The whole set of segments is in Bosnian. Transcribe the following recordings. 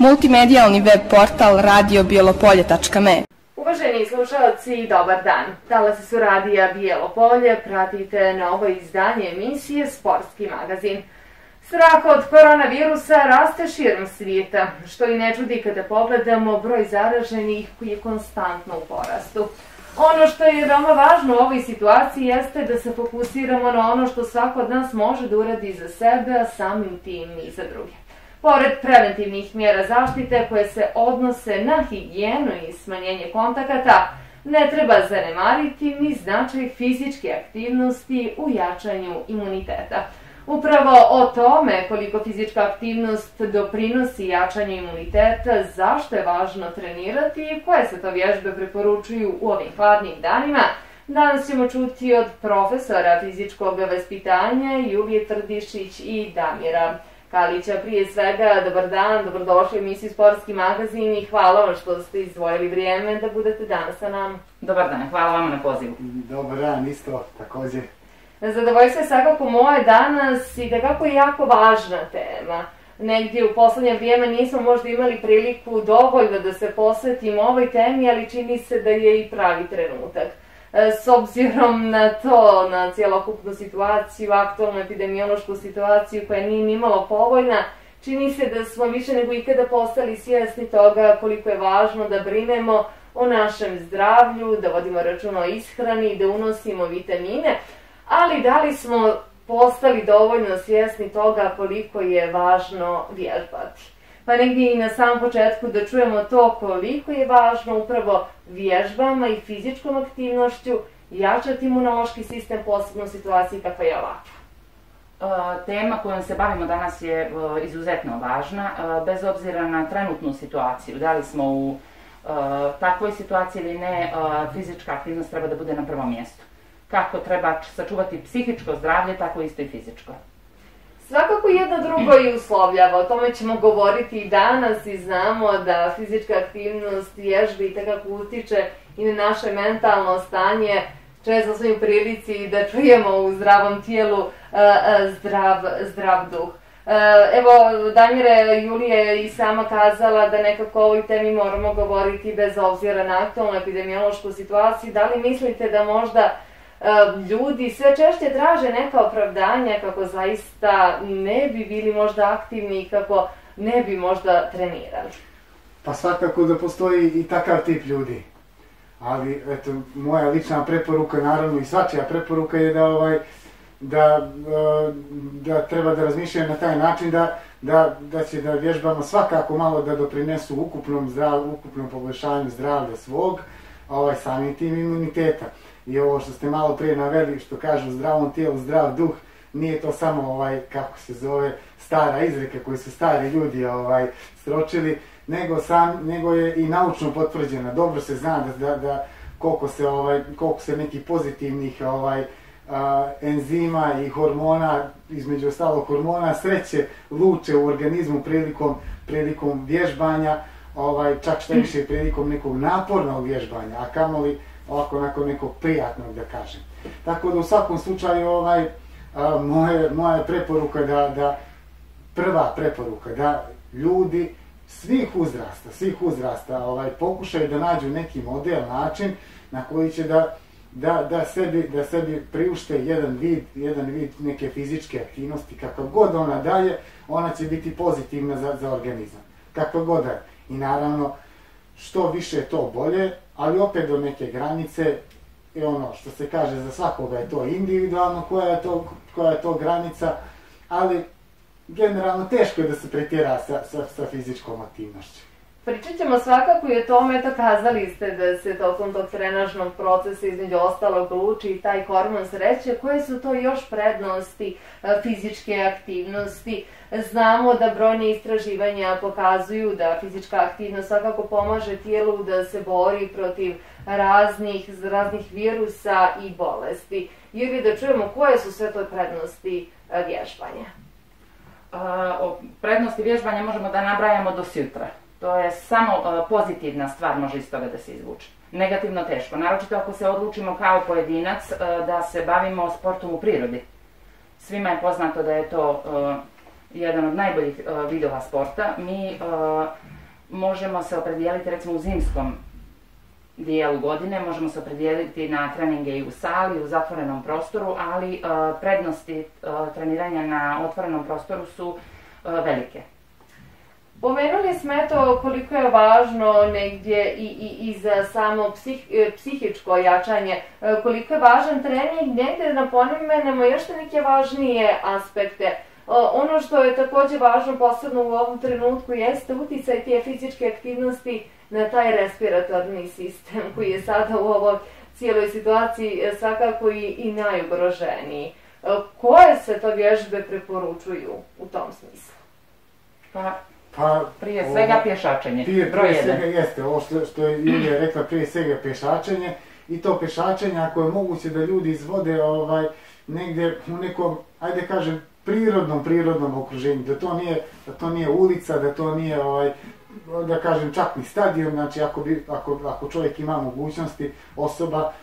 multimedijalni web portal radiobijelopolje.me. Uvaženi slušalci, dobar dan. Talasi su radija Bijelo Polje, pratite novo izdanje emisije Sportski magazin. Strah od koronavirusa raste širom svijeta, što i ne čudi kada pogledamo broj zaraženih koji je konstantno u porastu. Ono što je veoma važno u ovoj situaciji jeste da se fokusiramo na ono što svako od nas može da uradi za sebe, a samim tim i za druge. Pored preventivnih mjera zaštite koje se odnose na higijenu i smanjenje kontakata, ne treba zanemariti ni značaj fizičke aktivnosti u jačanju imuniteta. Upravo o tome koliko fizička aktivnost doprinosi jačanju imuniteta, zašto je važno trenirati i koje se to vježbe preporučuju u ovim hladnim danima, danas ćemo čuti od profesora fizičkog vaspitanja Julije Trdišić i Damira Kalića. Prije svega, dobar dan, dobrodošli u emisiju Sportski magazin i hvala vam što ste izdvojili vrijeme da budete danas sa nama. Dobar dan, hvala vam na pozivu. Dobar dan, isto, također. Zadovoljstvo je svakako moje danas i da kako je jako važna tema. Negdje u poslednje vrijeme nismo možda imali priliku dovoljno da se posvetimo ovoj temi, ali čini se da je i pravi trenutak. S obzirom na to, na cijelokupnu situaciju, aktualnu epidemiološku situaciju koja nije nimalo povoljna, čini se da smo više nego ikada postali svjesni toga koliko je važno da brinemo o našem zdravlju, da vodimo računa o ishrani, da unosimo vitamine, ali da li smo postali dovoljno svjesni toga koliko je važno vježbati? Pa negdje i na samom početku da čujemo to koliko je važno upravo vježbama i fizičkom aktivnošću jačati imunološki sistem, posebno u situaciji kakva je ovakva. Tema kojom se bavimo danas je izuzetno važna, bez obzira na trenutnu situaciju. Da li smo u takvoj situaciji ili ne, fizička aktivnost treba da bude na prvom mjestu. Kako treba sačuvati psihičko zdravlje, tako isto i fizičko. Svakako jedno drugo i uslovljava, o tome ćemo govoriti i danas i znamo da fizička aktivnost vježbe i tako utiče i na naše mentalno stanje. Često smo u prilici da čujemo u zdravom tijelu zdrav duh. Evo, Damire, Julija je i sama kazala da nekako o ovoj temi moramo govoriti bez obzira na aktualnu epidemiološku situaciju. Da li mislite da možda ljudi sve češće traže neka opravdanja kako zaista ne bi bili možda aktivni i kako ne bi možda trenirali? Pa svakako da postoji i takav tip ljudi. Ali, eto, moja lična preporuka, naravno i svačija preporuka je da treba da razmišljaju na taj način da će da vježbama svakako malo da doprinesu ukupnom poboljšanju zdravlja svog, samim tim imuniteta. I ovo što ste malo prije naveli, što kažu u zdravom tijelu, zdrav duh, nije to samo, kako se zove, stara izreka koju su stari ljudi sročili, nego je i naučno potvrđena. Dobro se zna da koliko se nekih pozitivnih enzima i hormona, između ostalog hormona sreće, luče u organizmu prilikom vježbanja, čak što više prilikom nekog napornog vježbanja, a kamoli ovako nakon nekog prijatnog, da kažem. Tako da u svakom slučaju moja preporuka prva preporuka da ljudi svih uzrasta pokušaju da nađu neki model, način na koji će da sebi priušte jedan vid neke fizičke aktivnosti, kakva god ona daje, ona će biti pozitivna za organizam. Kakva god daje. I naravno, što više to bolje, ali opet do neke granice, i ono što se kaže za svakoga je to individualno, koja je to granica, ali generalno teško je da se pretjera sa fizičkom aktivnošću. Pričat ćemo svakako i o tome, kazali ste da se tokom tog trenažnog procesa između ostalog luči i taj hormon sreće. Koje su to još prednosti fizičke aktivnosti? Znamo da brojne istraživanja pokazuju da fizička aktivnost svakako pomaže tijelu da se bori protiv raznih virusa i bolesti. Ili da čujemo koje su sve to prednosti vježbanja? O prednosti vježbanja možemo da nabrajamo do sutra. To je samo pozitivna stvar može iz toga da se izvuče. Negativno teško, naročito ako se odlučimo kao pojedinac da se bavimo sportom u prirodi. Svima je poznato da je to jedan od najboljih vidova sporta. Mi možemo se opredijeliti recimo u zimskom dijelu godine, možemo se opredijeliti na treninge i u sali, u zatvorenom prostoru, ali prednosti treniranja na otvorenom prostoru su velike. Pomenuli smo eto koliko je važno negdje i za samo psihičko jačanje, koliko je važan trening, negdje da pomenemo još neke važnije aspekte. Ono što je također važno posebno u ovom trenutku jeste uticaj te fizičke aktivnosti na taj respiratorni sistem koji je sada u ovoj cijeloj situaciji svakako i najugroženiji. Koje se to vježbe preporučuju u tom smislu? Pa prije svega pješačenje. Prije svega jeste, ovo što je Julija rekla, prije svega pješačenje i to pješačenje ako je moguće da ljudi izvode negdje u nekom, ajde kažem, prirodnom okruženju, da to nije ulica, da to nije da kažem čak ni stadion, znači ako čovjek ima mogućnosti, osoba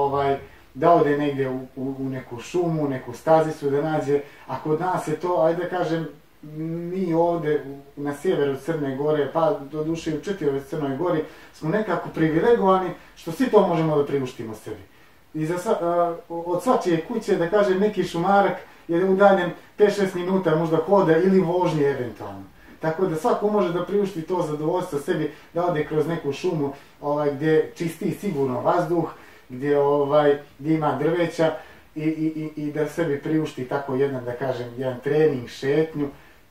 da ode negdje u neku šumu, neku stazicu da nađe, a kod nas je to, ajde da kažem, mi ovdje na sjeveru Crne Gore, pa doduše i u čitavoj Crnoj Gori, smo nekako privilegovani što svi to možemo da priuštimo sebi. I od svačije kuće, da kažem, neki šumarak je udaljen 5-6 minuta možda hoda ili vožnje eventualno. Tako da svako može da priušti to zadovoljstvo sebi, da ode kroz neku šumu gdje čisti sigurno vazduh, gdje ima drveća i da sebi priušti tako jedan, da kažem, jedan trening, šetnju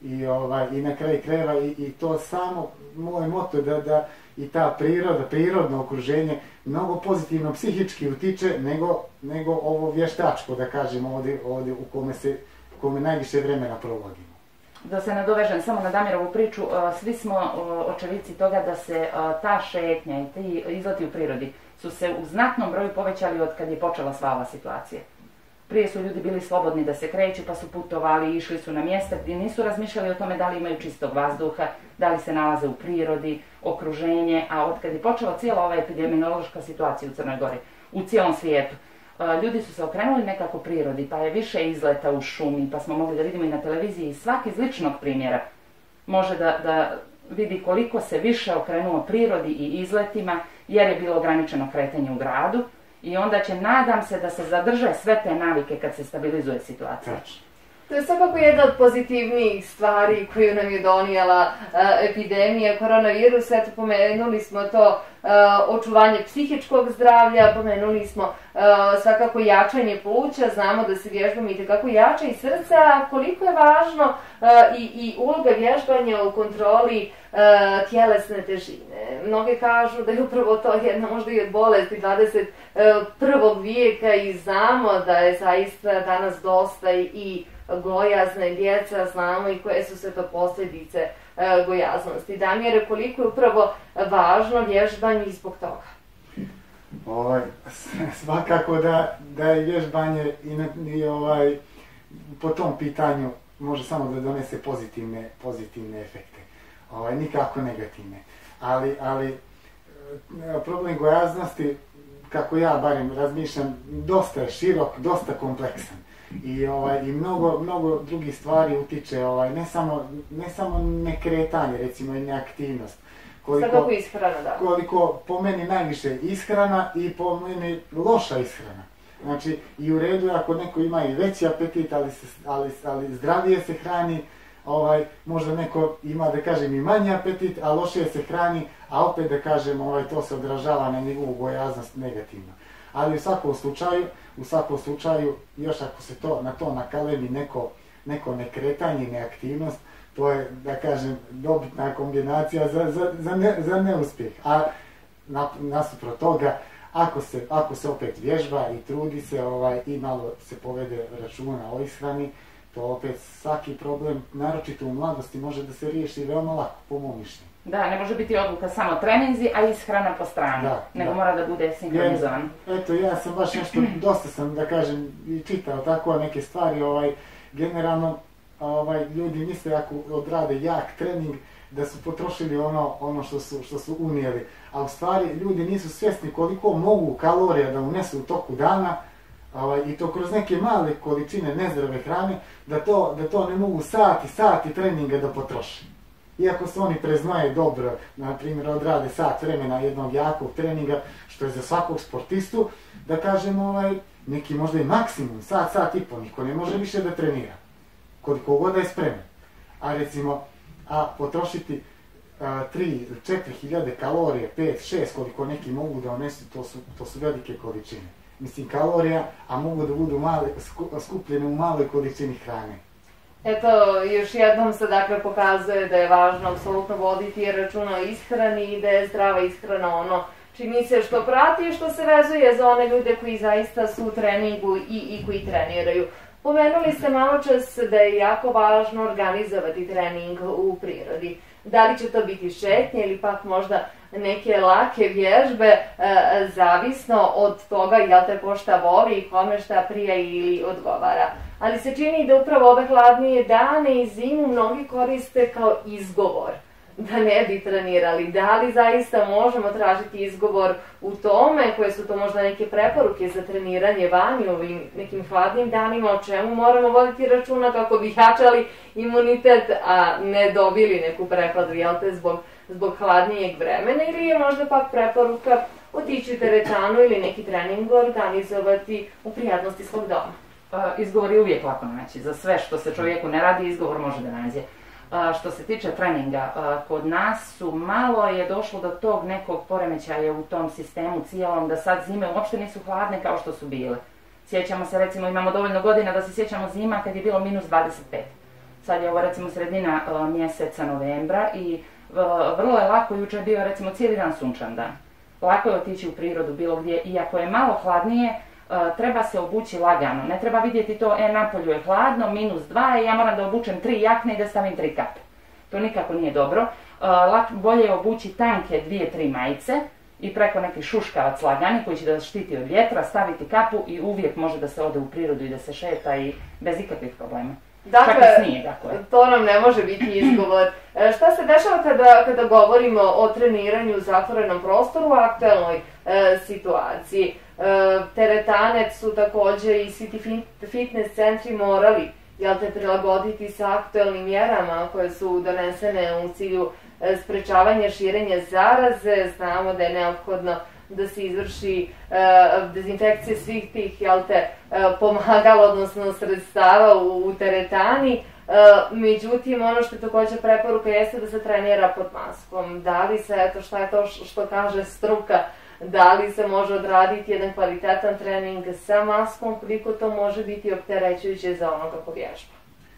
i na kraju krajeva i to samo moj moto da i ta prirodno okruženje mnogo pozitivno psihički utiče nego ovo vještačko, da kažem, ovdje u kome najviše vremena provodimo. Da se nadovežem samo na Damirovu priču, svi smo očevici toga da se ta šetnja i ti izleti u prirodi su se u znatnom broju povećali od kad je počela sva ova situacija. Prije su ljudi bili slobodni da se kreću, pa su putovali, išli su na mjesta gdje nisu razmišljali o tome da li imaju čistog vazduha, da li se nalaze u prirodi, okruženje, a od kad je počela cijela ova epidemiološka situacija u Crnoj Gori, u cijelom svijetu, ljudi su se okrenuli nekako prirodi, pa je više izleta u šumi, pa smo mogli da vidimo i na televiziji, svaki iz ličnog primjera može da vidi koliko se više okrenuo prirodi i izletima, jer je bilo ograničeno kretanje u gradu. I onda će, nadam se, da se zadrže sve te navike kad se stabilizuje situacija. To je svakako jedna od pozitivnijih stvari koju nam je donijela epidemija koronavirusa. Eto, pomenuli smo to očuvanje psihičkog zdravlja, pomenuli smo svakako jačanje pluća, znamo da se vježbama itekako jača i srce, a koliko je važno i uloga vježbanja u kontroli tjelesne težine. Mnogi kažu da je upravo to jedna možda i od bolesti 21. vijeka i znamo da je zaista danas dosta i gojazne djeca, znamo i koje su sve to posljedice gojaznosti. Damire, koliko je upravo važno vježbanje i zbog toga? Svakako da je vježbanje i po tom pitanju može samo da donese pozitivne efekte, nikako negativne. Ali problem gojaznosti, kako ja barem razmišljam, dosta je širok, dosta kompleksan. I mnogo drugih stvari utiče, ne samo nekretanje, recimo i neaktivnost. Svakako ishrana, da. Koliko po meni najviše ishrana i po meni loša ishrana. Znači i u redu je ako neko ima i veći apetit, ali zdravije se hrani, možda neko ima, da kažem, i manji apetit, a lošije se hrani, a opet, da kažem, to se odražava na njegovu gojaznost negativno. Ali u svakom slučaju, još ako se na to nakalemi neko nekretanje, neaktivnost, to je, da kažem, dobitna kombinacija za neuspjeh. A nasuprot toga, ako se opet vježba i trudi se i malo se povede računa o ishrani, to opet svaki problem, naročito u mladosti, može da se riješi veoma lako, po mom mišljenju. Da, ne može biti odluka samo treninzi, a ishrana po strani, nego mora da bude sinkronizovan. Eto, ja sam baš nešto, dosta sam, da kažem, i čitao tako neke stvari, generalno, ljudi misle ako odrade jak trening, da su potrošili ono što su unijeli, a u stvari ljudi nisu svjesni koliko mogu kalorija da unesu u toku dana, i to kroz neke male količine nezdrave hrane, da to ne mogu sati treninga da potroši. iako se oni preznoje dobro, na primjer odrade sat vremena jednog jakog treninga, što je za svakog sportistu, da kažem, neki možda i maksimum, sat i po, niko ne može više da trenira, koliko god da je spreman. A recimo, potrošiti 3-4 hiljade kalorije, 5-6, koliko neki mogu da unesu, to su velike količine. Mislim, kalorija, a mogu da budu skupljene u maloj količini hrane. Eto, još jednom se dakle pokazuje da je važno apsolutno voditi računa o ishrani i da je zdrava ishrana ono čini se što prati i što se vezuje za one ljude koji zaista su u treningu i koji treniraju. Pomenuli ste malo čas da je jako važno organizovati trening u prirodi. Da li će to biti šetnje ili pak možda neke lake vježbe, zavisno od toga jel te ko šta voli i kome šta prija ili odgovara. Ali se čini da upravo ove hladnije dane i zimu mnogi koriste kao izgovor da ne bi trenirali. Da li zaista možemo tražiti izgovor u tome, koje su to možda neke preporuke za treniranje vani u ovim nekim hladnim danima, o čemu moramo voditi računa kako bi jačali imunitet, a ne dobili neku prehladu, jel te, zbog hladnijeg vremena, ili je možda pak preporuka otići u teretanu ili neki trening organizovati u prijatnosti svog doma? Izgovor je uvijek lako naći. Za sve što se čovjeku ne radi, izgovor može da nađe. Što se tiče treninga, kod nas malo je došlo do tog nekog poremećaja u tom sistemu cijelom, da sad zime uopšte nisu hladne kao što su bile. Sjećamo se, recimo, imamo dovoljno godina da se sjećamo zima kad je bilo minus 25. Sad je ovo recimo sredina mjeseca novembra i vrlo je lako, jučer je bio recimo cijeli dan sunčan dan. Lako je otići u prirodu bilo gdje, iako je malo hladnije, treba se obući lagano. Ne treba vidjeti to, napolju je hladno, minus 2 i ja moram da obučem 3 jakne i da stavim 3 kape. To nikako nije dobro. Bolje je obući tanke 2-3 majice i preko neki šuškavac lagani koji će da štiti od vjetra, staviti kapu i uvijek može da se ode u prirodu i da se šeta i bez ikakvih problema. Dakle, to nam ne može biti izgovor. Šta se dešava kada govorimo o treniranju u zatvorenom prostoru u aktuelnoj situaciji? Teretane su također i svi ti fitness centri morali prilagoditi sa aktuelnim mjerama koje su donesene u cilju sprečavanja širenja zaraze. Znamo da je neophodno da se izvrši dezinfekcija svih tih pomagala, odnosno sredstava u teretani. Međutim, ono što je također preporuka jeste da se trenira pod maskom. Da li se, šta je to što kaže struka, da li se može odraditi jedan kvalitetan trening sa maskom, koliko to može biti opterećujuće za onoga ko vježba?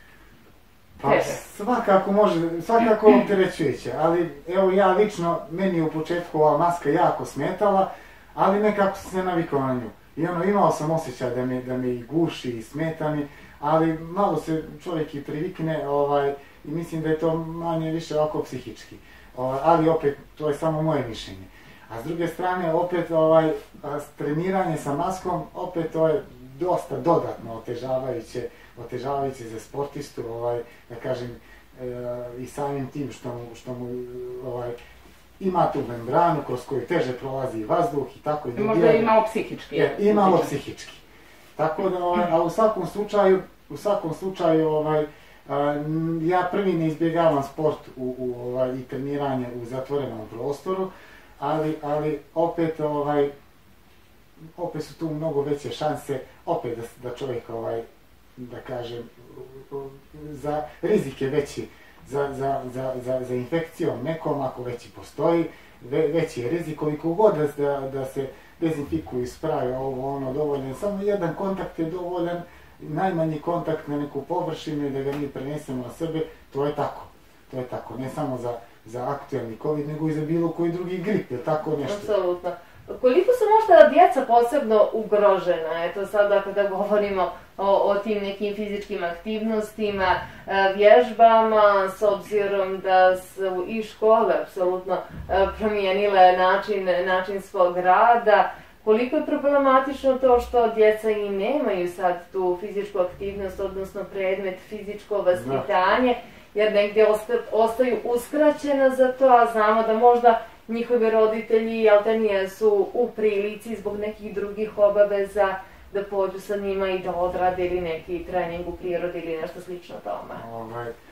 Pa svakako može, svakako opterećujuće, ali evo ja lično, meni je u početku ova maska jako smetala, ali nekako sam se navikao na nju. I imao sam osjećaj da me i guši i smeta mi, ali malo se čovjek i privikne i mislim da je to manje više ovako psihički. Ali opet, to je samo moje mišljenje. A s druge strane, opet treniranje sa maskom, opet to je dosta dodatno otežavajuće za sportistu, da kažem, i samim tim što mu ima tu membranu kroz koju teže prolazi vazduh i tako. Možda je i malo psihički. I malo psihički. Tako da, a u svakom slučaju, ja prvi ne izbjegavam sport i treniranje u zatvorenom prostoru, ali opet su tu mnogo veće šanse opet da čovjek, da kažem, za rizike veći za infekcijom nekom, ako već i postoji, veći je rizik, koliko god da se dezinfikuju, spraju dovoljan, samo jedan kontakt je dovoljan, najmanji kontakt na neku površinu i da ga mi prenesemo na sebe, to je tako, ne samo za aktualni COVID, nego i za bilo koji drugi grip, je tako nešto? Apsolutno. Koliko su možda djeca posebno ugrožena, eto sada kada govorimo o tim nekim fizičkim aktivnostima, vježbama, s obzirom da su i škole apsolutno promijenile način svog rada, koliko je problematično to što djeca i nemaju sad tu fizičku aktivnost, odnosno predmet fizičko vaspitanje, jer negdje ostaju uskraćena za to, a znamo da možda njihovi roditelji nisu u prilici zbog nekih drugih obaveza da pođu sa njima i da odrade ili neki trening u prirodi ili nešto slično tome.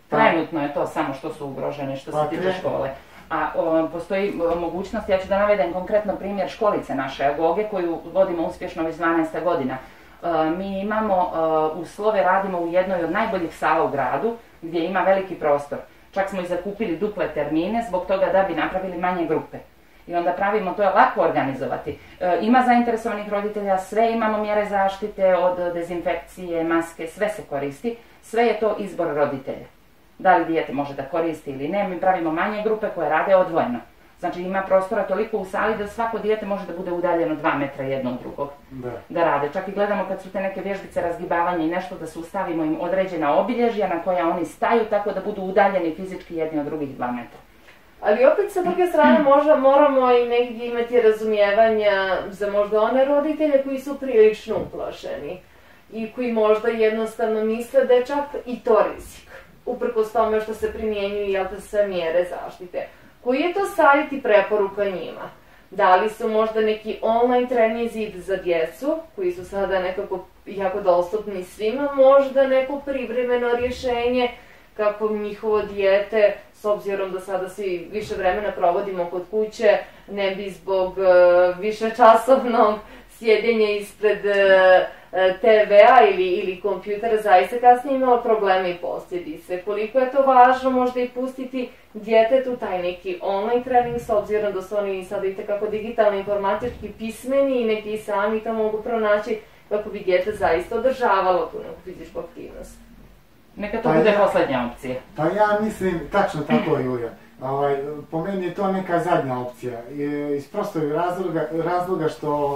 Trenutno je to samo što su ugroženi, što se tiče škole. A postoji mogućnost, ja ću da navedem konkretno primjer školice naše Agoge koju vodimo uspješno već 12 godina. Mi imamo uslove, radimo u jednoj od najboljih sala u gradu gdje ima veliki prostor. Čak smo i zakupili duple termine zbog toga da bi napravili manje grupe. I onda pravimo, to je lako organizovati. Ima zainteresovanih roditelja, sve imamo mjere zaštite od dezinfekcije, maske, sve se koristi. Sve je to izbor roditelja. Da li dijete može da koristi ili ne, mi pravimo manje grupe koje rade odvojeno. Znači ima prostora toliko u sali da svako dijete može da bude udaljeno 2 metra jedno od drugog. Da rade. Čak i gledamo kad su te neke vježbice razgibavanja i nešto da sustavimo im određena obilježja na koja oni staju tako da budu udaljeni fizički jedni od drugih 2 metra. Ali opet sa druge strane možda moramo i negdje imati razumijevanja za možda one roditelje koji su prilično uplašeni i koji možda jednostavno misle da je čak i to rizik. Uprkos tome što se primjenjuju sve mjere zaštite. Koji je to savjet i preporuka njima? Da li su možda neki online treninzi za djecu, koji su sada nekako jako dostupni svima, možda neko privremeno rješenje kako njihovo dijete, s obzirom da sada svi više vremena provodimo kod kuće, ne bi zbog višečasovnog sjedenja ispred TV-a ili kompjutera zaista kasnije imalo probleme i posljedice. Koliko je to važno možda i pustiti djetetu taj neki online trening, s obzirom da su oni sada itekako digitalno informatički pismeni i neki sami to mogu pronaći kako bi dijete zaista održavalo tu neku fizičku aktivnost. Neka to bude posljednja opcija. Pa ja mislim, tačno tako Julija. Po meni je to neka zadnja opcija. Iz prostog razloga što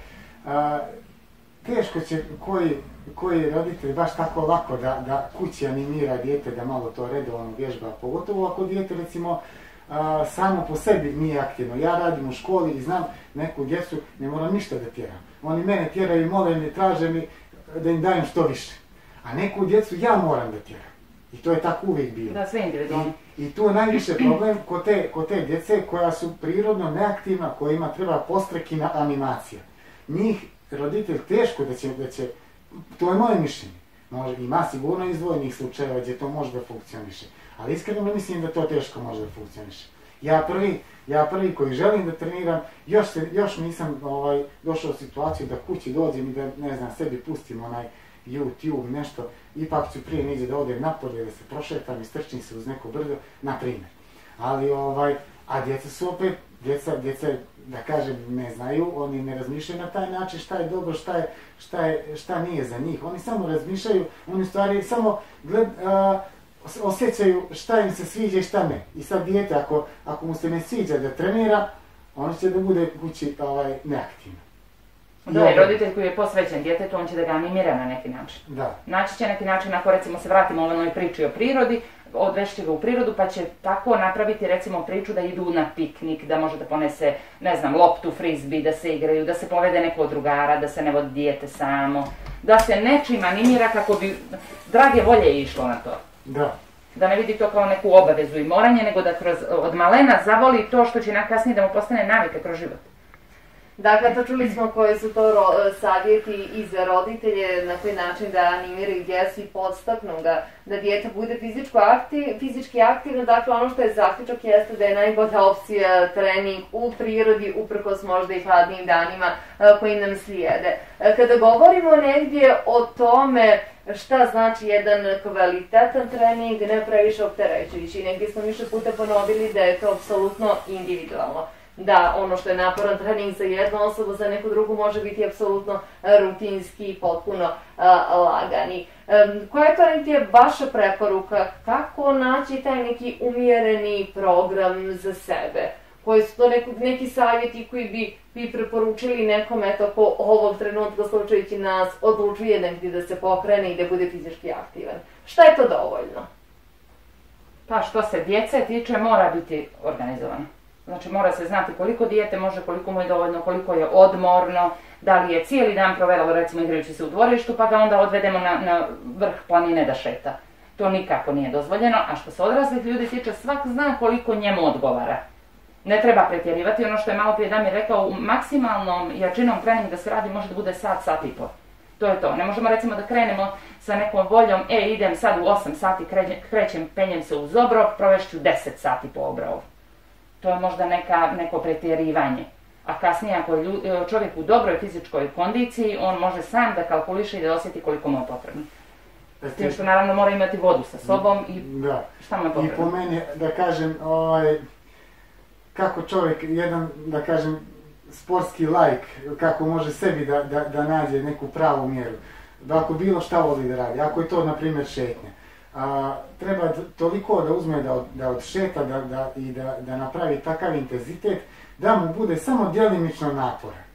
teško će koji roditelj baš tako lako da kući animira dijete da malo to redovno vježba, pogotovo ako dijete recimo samo po sebi nije aktivno. Ja radim u školi i znam neku djecu, ne moram ništa da tjeram. Oni mene tjeraju i mole me, traže mi da im dajem što više. A neku djecu ja moram da tjeram. I to je tako uvijek bilo. Da, sve individualno. I tu je najviše problem kod te djece koja su prirodno neaktivna, kojima treba postrekina animacija. Njih roditelj teško da će, to je moje mišljenje. Ima sigurno izdvojenih slučajeva gdje to može da funkcioniše. Ali iskreno mislim da to teško može da funkcioniše. Ja prvi koji želim da treniram, još nisam došao u situaciju da kući dođem i da, ne znam, sebi pustim onaj YouTube, nešto, ipak ću prije neđe da odem napolje, da se prošetam i strčim se uz neko brdo, na primjer. Ali, a djeca su opet, djeca, da kažem, ne znaju, oni ne razmišljaju na taj način šta je dobro, šta nije za njih. Oni samo razmišljaju, oni u stvari samo osjećaju šta im se sviđa i šta ne. I sad dijete, ako mu se ne sviđa da trenira, ono će da bude kući neaktivno. Da, i roditelj koji je posvećen djetetu, on će da ga animira na neki način. Da. Naći će neki način, ako recimo se vratimo u onoj priči o prirodi, odvešće ga u prirodu pa će tako napraviti recimo priču da idu na piknik, da može da ponese, ne znam, loptu, frizbi, da se igraju, da se povede neko od drugara, da se ne vodi dijete samo, da se nečim animira kako bi drage volje išlo na to. Da. Da ne vidi to kao neku obavezu i moranje, nego da od malena zavoli to što će kasnije da mu postane navika kroz život. Dakle, to čuli smo koji su to savjeti i za roditelje, na koji način da animiraju djecu i podstaknu ga, da dijete bude fizički aktivno. Dakle, ono što je zaključak jeste da je najbolja opcija trening u prirodi, uprkos možda i hladnim danima koji nam slijede. Kada govorimo negdje o tome šta znači jedan kvalitetan trening, ne previše opterećujući, negdje smo više puta ponovili da je to apsolutno individualno. Da, ono što je naporan trening za jednu osobu, za neku drugu može biti apsolutno rutinski i potpuno lagani. Koja je to negdje vaša preporuka? Kako naći taj neki umjereni program za sebe? Koji su to neki savjeti koji bi preporučili nekome ko ovog trenutka slučajući nas odlučuje negdje da se pokrene i da bude fizički aktivan? Šta je to dovoljno? Pa što se djece tiče, mora biti organizovano. Znači mora se znati koliko dijete može, koliko mu je dovoljno, koliko je odmorno, da li je cijeli dan provelo recimo igrajući se u dvorištu pa ga onda odvedemo na vrh planine da šeta. To nikako nije dozvoljeno, a što se odraslih ljudi tiče, svak zna koliko njemu odgovara. Ne treba pretjerivati, ono što je malo prije Damir rekao, u maksimalnom jačinom treninga da se radi može da bude sat i pol. To je to. Ne možemo recimo da krenemo sa nekom voljom, idem sad u 8 sati, krećem, penjem se uz obrov, provešću 10 sati po obrovu. To je možda neko pretjerivanje. A kasnije ako je čovjek u dobroj fizičkoj kondiciji, on može sam da kalkuliše i da osjeti koliko mu je potrebno. S tim što naravno mora imati vodu sa sobom i šta mu je potrebno. I po meni, da kažem, kako čovjek, jedan, da kažem, sportski laik, kako može sebi da nađe neku pravu mjeru. Da ako bilo šta voli da radi, ako je to, na primjer, šetnja, treba toliko da uzme da odšeta i da napravi takav intenzitet da mu bude samo djelimično naporan.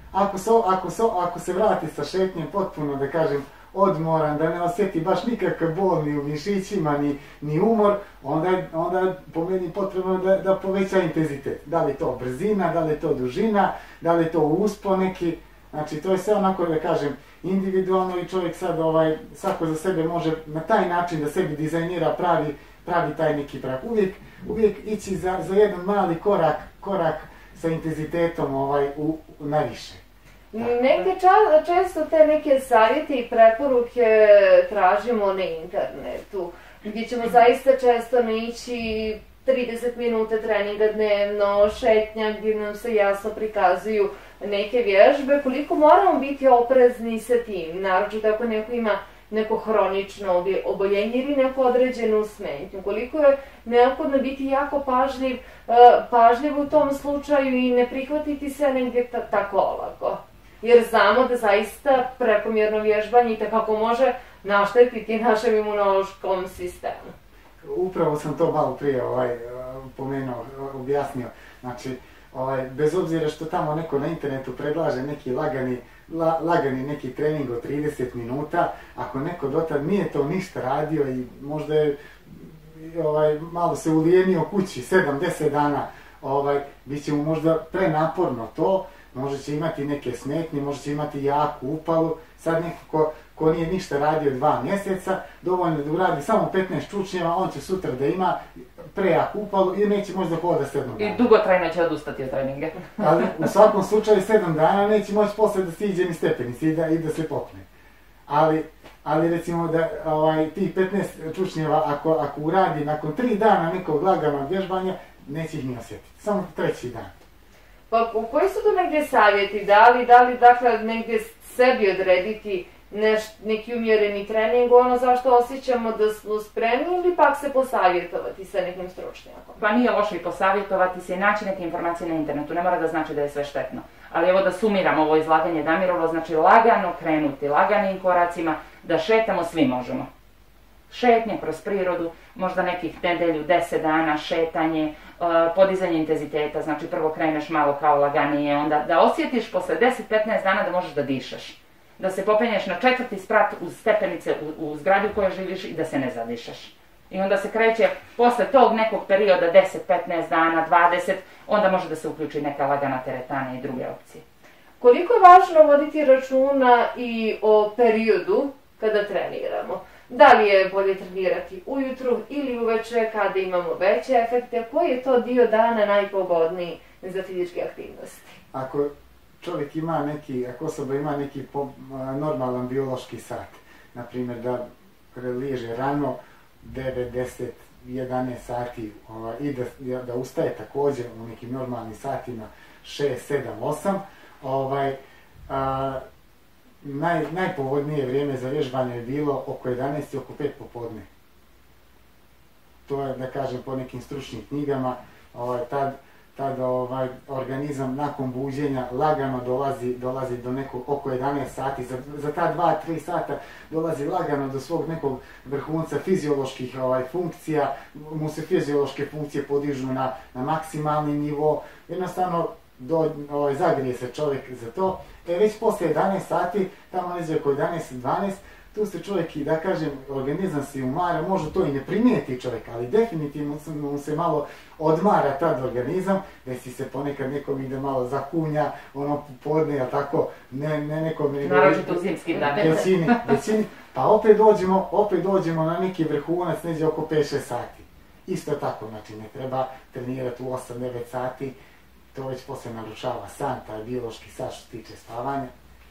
Ako se vrati sa šetnje potpuno, da kažem, odmoran, da ne osjeti baš nikakav bol ni u mišićima, ni umor, onda po meni potrebno da poveća intenzitet. Da li to brzina, da li to dužina, da li to uspon neki. Znači, to je sve onako, da kažem, individualno i čovjek sad svako za sebe može na taj način da sebi dizajnira pravi taj neki prag. Uvijek ići za jedan mali korak sa intenzitetom na više. Negdje često te neke savjete i preporuke tražimo na internetu, gdje ćemo zaista često naići 30 minuta treninga dnevno, šetnja gdje nam se jasno prikazuju neke vježbe. Koliko moramo biti oprezni sa tim, naročito ako neko ima neko hronično oboljenje ili neku određenu smetnju. Koliko je neophodno biti jako pažljiv u tom slučaju i ne prihvatiti se negdje tako olako. Jer znamo da zaista prekomjerno vježbanje itekako može naštetiti našem imunološkom sistemu. Upravo sam to malo prije objasnio. Znači, bez obzira što tamo neko na internetu predlaže neki lagani neki trening od 30 minuta, ako neko dotad nije to ništa radio i možda je malo se ulijenio kući 7-10 dana, bit će mu možda prenaporno to, možda će imati neke smetnje, možda će imati jaku upalu. Sad neko ko nije ništa radio 2 mjeseca, dovoljno da uradi samo 15 čučnjeva, on će sutra da ima prejaku upalu i neće možda hoda 7 dana. I dugotrajno će odustati od treninga. Ali u svakom slučaju 7 dana neće moći poslije da siđe ni stepenici i da se popne. Ali recimo da tih 15 čučnjeva ako uradi nakon 3 dana nekog laganog vježbanja, neće ih ni osjetiti. Samo 3. dan. Pa koji su to negdje savjeti? Da li dakle negdje sebi odrediti neki umjereni trening, zašto osjećamo da smo spremni, ili pak se posavjetovati sa nekim stručnjakom? Pa nije loše i posavjetovati se i naći neke informacije na internetu, ne mora da znači da je sve štetno. Ali evo da sumiram ovo izlaganje Damirovo, znači lagano krenuti, laganim koracima, da šetamo svi možemo. Šetnje kroz prirodu, možda nekih nedelju, 10 dana, šetanje, podizanje intenziteta, znači prvo kreneš malo kao laganije, onda da osjetiš posle 10-15 dana da možeš da dišeš. Da se popenješ na 4. sprat uz stepenice u zgradi u kojoj živiš i da se ne zadišeš. I onda se kreće posle tog nekog perioda 10-15 dana, 20, onda može da se uključi neka lagana teretana i druge opcije. Koliko je važno voditi računa i o periodu kada treniramo? Da li je bolje trenirati ujutru ili uveče kada imamo veće efekte? Koji je to dio dana najpogodniji za fizičke aktivnosti? Ako čovjek ima ako osoba ima neki normalan biološki sat, na primjer da liježe rano 9, 10, 11 sati i da ustaje također u nekim normalnim satima 6, 7, 8, najpovoljnije vrijeme za vježbanje je bilo oko 11 i oko 5 popodne. To je, da kažem, po nekim stručnim knjigama, tad organizam nakon buđenja lagano dolazi do nekog oko 11 sati, za ta 2-3 sata dolazi lagano do svog nekog vrhunca fizioloških funkcija, mu se fiziološke funkcije podižu na maksimalni nivo, jednostavno zagrije se čovjek za to. Već poslije 11 sati, tamo neđe oko 11-12, tu se čovjek i, da kažem, organizam se umara, možda to i ne primijeti čovjek, ali definitivno mu se malo odmara tad organizam, desi se ponekad nekom ide malo zakunja, podne, a tako, ne nekom... Naročito u zimskim danima. Većini, pa opet dođemo na neki vrhunac, neđe oko 5-6 sati. Isto tako, znači ne treba trenirati u 8-9 sati, to već poslije narušava san, taj biološki sat što se tiče spavanja.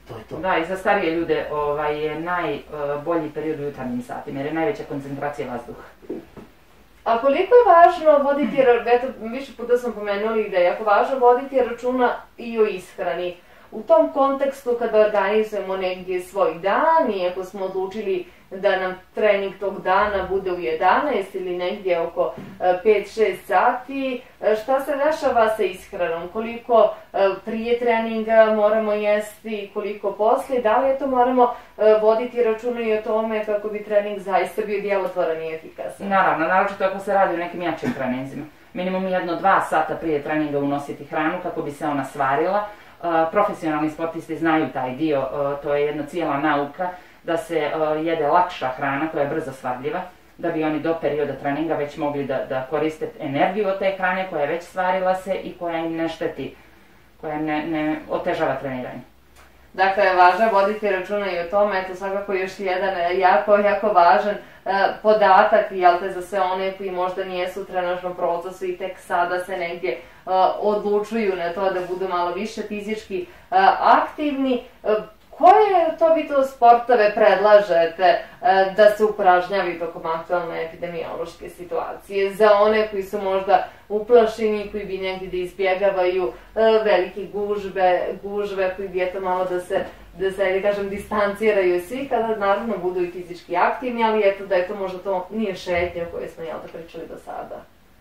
to je to. Da, i za starije ljude je najbolji period u jutarnjim satima, jer je najveća koncentracija vazduha. A koliko je važno voditi, eto, više puta smo pomenuli da je jako važno voditi računa i o ishrani. U tom kontekstu kada organizujemo negdje svoj dan i ako smo odlučili da nam trening tog dana bude u 11 ili negdje oko 5-6 sati, šta se dešava sa ishranom? Koliko prije treninga moramo jesti, koliko poslije? Da li je to moramo voditi računa i o tome kako bi trening zaista bio djelotvoran i efikasan? Naravno, naročito ako se radi o nekim jačim treninzima. Minimum 1-2 sata prije treninga unositi hranu kako bi se ona svarila. Profesionalni sportisti znaju taj dio, to je jedna cijela nauka da se jede lakša hrana koja je brzo svarljiva, da bi oni do perioda treninga već mogli da koriste energiju od te hrane koja je već svarila se i koja im ne šteti, koja ne otežava treniranje. Dakle, važno je voditi računa i o tome, eto svakako još jedan jako važan podatak, jel te, za sve one koji možda nijesu u trenažnom procesu i tek sada se negdje odlučuju na to da budu malo više fizički aktivni. Koje to vi to sportove predlažete da se upražnjavi tokom aktualne epidemiološke situacije? Za one koji su možda uplašeni, koji bi negdje da izbjegavaju velike gužve, koji bi eto malo da se distanciraju svi, kada naravno budu i fizički aktivni, ali eto da eto možda to nije šetnja o kojoj smo pričali do sada.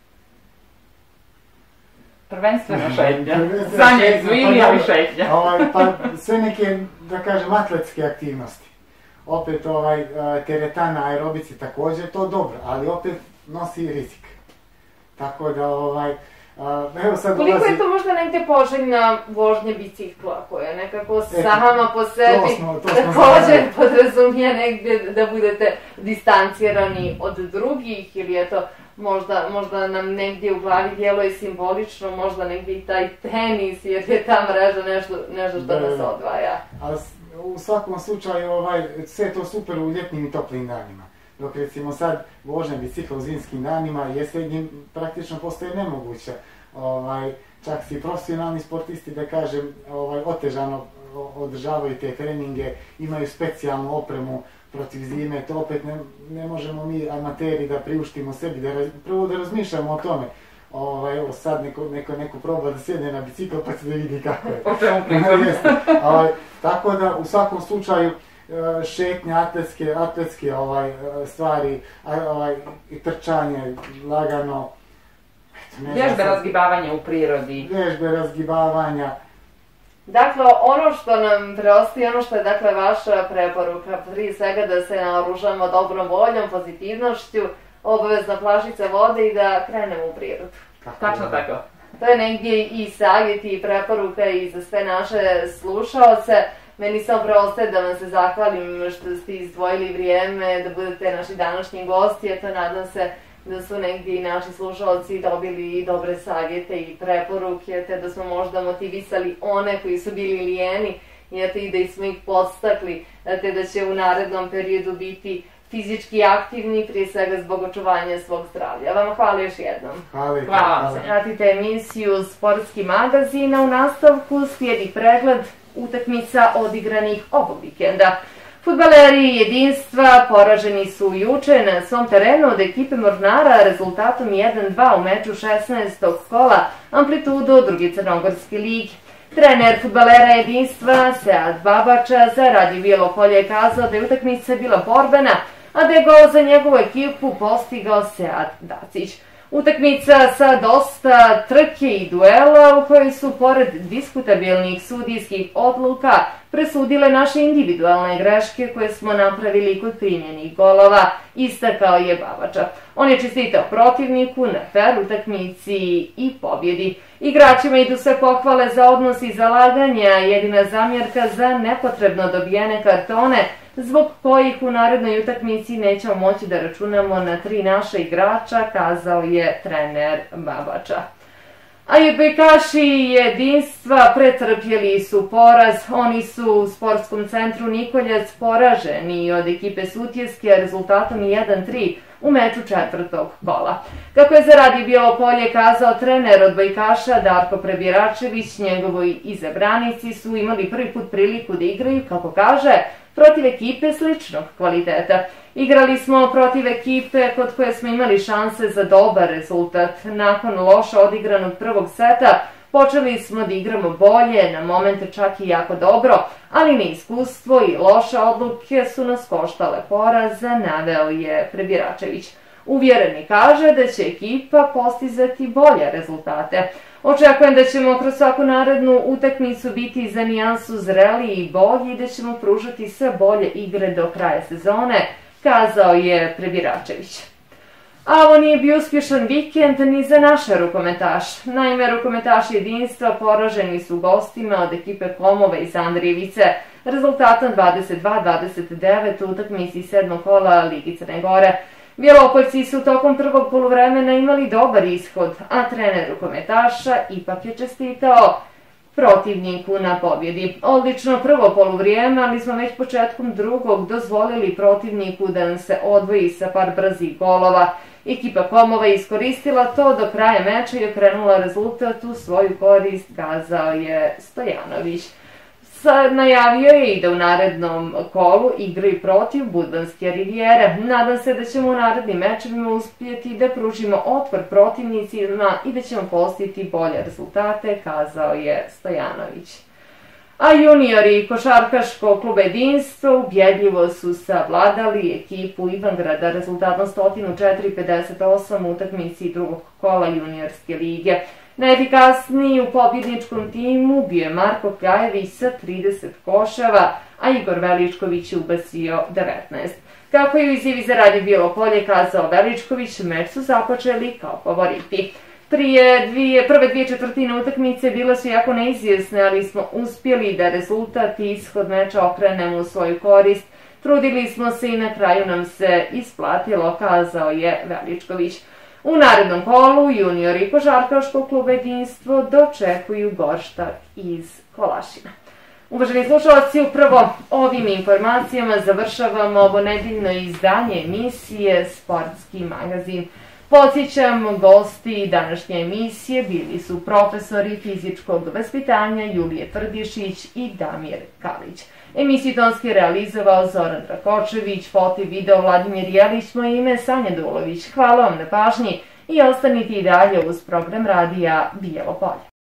Prvenstveno šetnja. Sanja, izvini, ali šetnja. Pa sve neke, da kažem, atletske aktivnosti. Opet teretana, aerobici također, to dobro, ali opet nosi rizik. Tako da, evo sad koliko je to možda negdje poželjna vožnja bicikla, koja nekako sama po sebi također podrazumije negdje da budete distancirani od drugih, ili je to možda nam negdje u glavi djeluje simbolično, možda negdje i taj tenis, jer je ta mreža nešto što nas odvaja. Ali u svakom slučaju sve je to super u ljetnim i toplim danima. Dok recimo sad vožnja bicikla u zimskim danima jesenjim praktično postaje nemoguće. Čak si profesionalni sportisti, da kažem, otežano održavaju te treninge, imaju specijalnu opremu protiv zime, to opet ne možemo mi amateri da priuštimo sebi, prvo da razmišljamo o tome. Evo sad neko proba da sjedne na bicikl pa se da vidi kako je. O čemu pričam? Tako da u svakom slučaju šetnje, atletske stvari, trčanje, lagano. Vježbe razgibavanja u prirodi. Vježbe razgibavanja. Dakle, ono što nam preostaje, ono što je dakle vaša preporuka, prije svega da se naoružamo dobrom voljom, pozitivnošću, obavezna flašica vode i da krenemo u prirodu. Tačno tako. To je negdje i savjet i preporuka i za sve naše slušaoce. Meni samo preostaje da vam se zahvalim što ste izdvojili vrijeme, da budete naši današnji gosti, eto nadam se da su negdje i naši slušalci dobili i dobre savjete i preporuke, te da smo možda motivisali one koji su bili lijeni i da smo ih podstakli, te da će u narednom periodu biti fizički aktivni, prije svega zbog očuvanja svog zdravlja. Vama hvala još jednom. Hvala. Pratite emisiju Sportski magazin, a u nastavku slijedi pregled utakmica odigranih ovog vikenda. Fudbaleri Jedinstva poraženi su juče na svom terenu od ekipe Mornara rezultatom 1-2 u meču 16. kola Amplitudu druge Crnogorske lige. Trener fudbalera Jedinstva Sead Babača za Radio Bijelo Polje je kazao da je utakmica bila borbena, a da je gol za njegovu ekipu postigao Sead Dacić. Utakmica sa dosta trke i duela u kojoj su pored diskutabilnih sudijskih odluka presudile naše individualne greške koje smo napravili kod primljenih golova, istakao je Babača. On je čestitao protivniku na fer utakmici i pobjedi. Igračima idu sve pohvale za odnos i zalaganja, jedina zamjerka za nepotrebno dobijene kartone, zbog kojih u narednoj utakmici nećemo moći da računamo na 3 naša igrača, kazao je trener Babača. A odbojkaši Jedinstva pretrpjeli su poraz. Oni su u sportskom centru Nikoljac poraženi od ekipe Sutjeske rezultatom 1-3 u meču četvrtog kola. Kako je za Radio Bijelo Polje kazao trener odbojkaša Darko Prebiračević, njegovoj izabranici su imali prvi put priliku da igraju, kako kaže, protiv ekipe sličnog kvaliteta. Igrali smo protiv ekipe kod koje smo imali šanse za dobar rezultat. Nakon loše odigranog prvog seta počeli smo da igramo bolje, na momente čak i jako dobro, ali neiskustvo i loše odluke su nas koštale poraza, naveo je Prebiračević. Uvjereni kaže da će ekipa postizati bolje rezultate. Očekujem da ćemo kroz svaku narednu utakmicu biti za nijansu zreliji i bolji i da ćemo pružati sve bolje igre do kraja sezone, kazao je Prebiračević. A ovo nije bio uspješan vikend ni za naše rukometaše. Naime, rukometaši Jedinstva poraženi su gostima od ekipe Komova iz Andrijevice rezultatom 22-29 u utakmici 7. kola Ligi Crne Gore. Bjelopoljci su tokom prvog poluvremena imali dobar ishod, a trener rukometaša ipak je čestitao protivniku na pobjedi. Odlično prvo poluvrijeme, ali smo već početkom drugog dozvolili protivniku da nam se odvoji sa par brzih golova. Ekipa Komova je iskoristila to do kraja meča i okrenula rezultat u svoju korist, kazao je Stojanović. Najavio je i da u narednom kolu igraju protiv Budvanske Rivijere. Nadam se da ćemo u narednim mečevima uspjeti da pružimo otpor protivnicima i da ćemo postići bolje rezultate, kazao je Stojanović. A juniori košarkaškog kluba Jedinstvo ubjedljivo su savladali ekipu Ivangrada rezultatom 104-58 u utakmici drugog kola juniorske lige. Najefikasniji u pobjedničkom timu bio je Marko Kljajević sa 30 koševa, a Igor Veličković je ubacio 19. Kako je u izjavi za Radio Bijelo Polje kazao Veličković, meč su započeli kao favoriti. Prve dvije četvrtine utakmice bile su jako neizvjesne, ali smo uspjeli da rezultat i ishod meča okrenemo u svoju korist. Trudili smo se i na kraju nam se isplatilo, kazao je Veličković. U narednom kolu juniori košarkaškog kluba Jedinstvo dočekuju Gorštak iz Kolašina. Uvaženi slušalci, upravo ovim informacijama završavamo ovo nedeljno izdanje emisije Sportski magazin. Podsjećam, gosti današnje emisije bili su profesori fizičkog vaspitanja Julije Tvrdišić i Damir Kalić. Emisiju tonski realizovao Zoran Drakočević, foto i video Vladimir Jelić, moje ime Sanja Dulović. Hvala vam na pažnji i ostanite i dalje uz program radija Bijelo Polje.